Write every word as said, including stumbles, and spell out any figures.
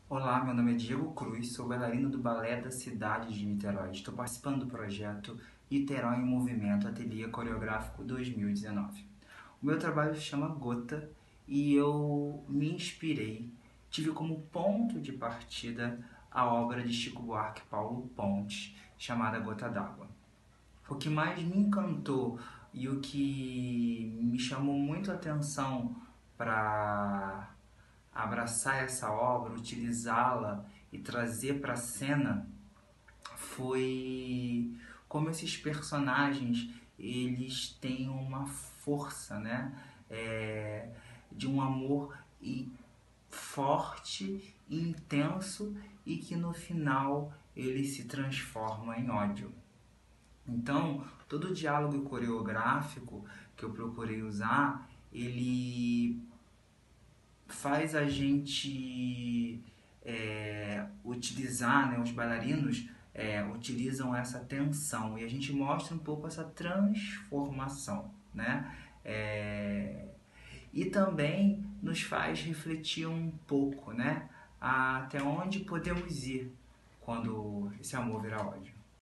Olá, meu nome é Diego Cruz, sou bailarino do Balé da cidade de Niterói. Estou participando do projeto Niterói em Movimento Ateliê Coreográfico dois mil e dezenove. O meu trabalho se chama Gota e eu me inspirei, tive como ponto de partida a obra de Chico Buarque e Paulo Pontes, chamada Gota d'Água. O que mais me encantou e o que me chamou muito a atenção para abraçar essa obra, utilizá-la e trazer para a cena foi como esses personagens eles têm uma força, né? É, de um amor e forte, intenso e que no final ele se transforma em ódio. Então, todo o diálogo coreográfico que eu procurei usar, ele faz a gente é, utilizar, né, os bailarinos é, utilizam essa tensão e a gente mostra um pouco essa transformação, né? É, e também nos faz refletir um pouco, né? Até onde podemos ir quando esse amor virar ódio.